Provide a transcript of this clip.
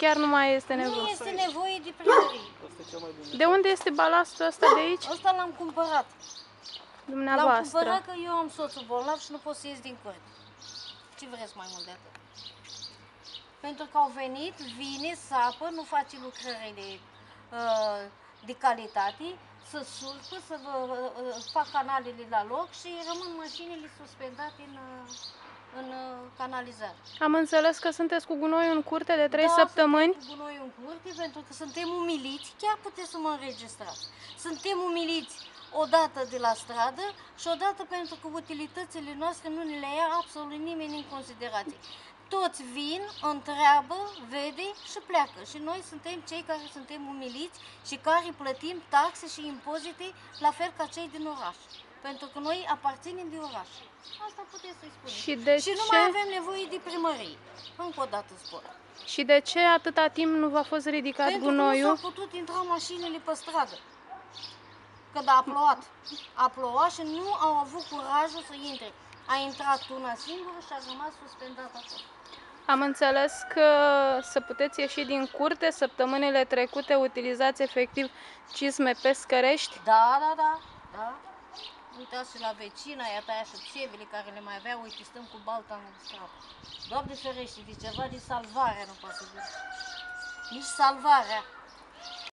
chiar nu mai este Nu nevoie? este nevoie de primărie. De unde este balastul ăsta de aici? Ăsta l-am cumpărat. L-am Dumneavoastră. cumpărat că eu am soțul bolnav și nu pot să ies din curte. Ce vreți mai mult de atât? Pentru că au venit, vine, sapă, nu face lucrări de calitate, să surpă, să fac canalele la loc și rămân mașinile suspendate în canalizare. Am înțeles că sunteți cu gunoiul în curte de 3 Da, săptămâni? suntem cu gunoiul în curte pentru că suntem umiliți, chiar puteți să mă înregistrați. Suntem umiliți odată de la stradă și odată pentru că utilitățile noastre nu ne le ia absolut nimeni în considerație. Toți vin, întreabă, vede și pleacă. Și noi suntem cei care suntem umiliți și care plătim taxe și impozite la fel ca cei din oraș. Pentru că noi aparținem de oraș. Asta puteți să-i spuneți. Și nu mai avem nevoie de primărie. Încă o dată spun. Și de ce atâta timp nu v-a fost ridicat gunoiul? Pentru că nu s-au putut intra mașinile pe stradă. Când a plouat. A plouat și nu au avut curajul să intre. A intrat una singură și a rămas suspendată acolo. Am înțeles că să puteți ieși din curte, săptămânile trecute utilizați efectiv cizme pescărești? Da. Uitați la vecina, ea tăia și țevile care le mai avea, uite, stăm cu balta în stradă. Doamne ferește, de ceva de salvare nu poate să zic. Nici salvarea.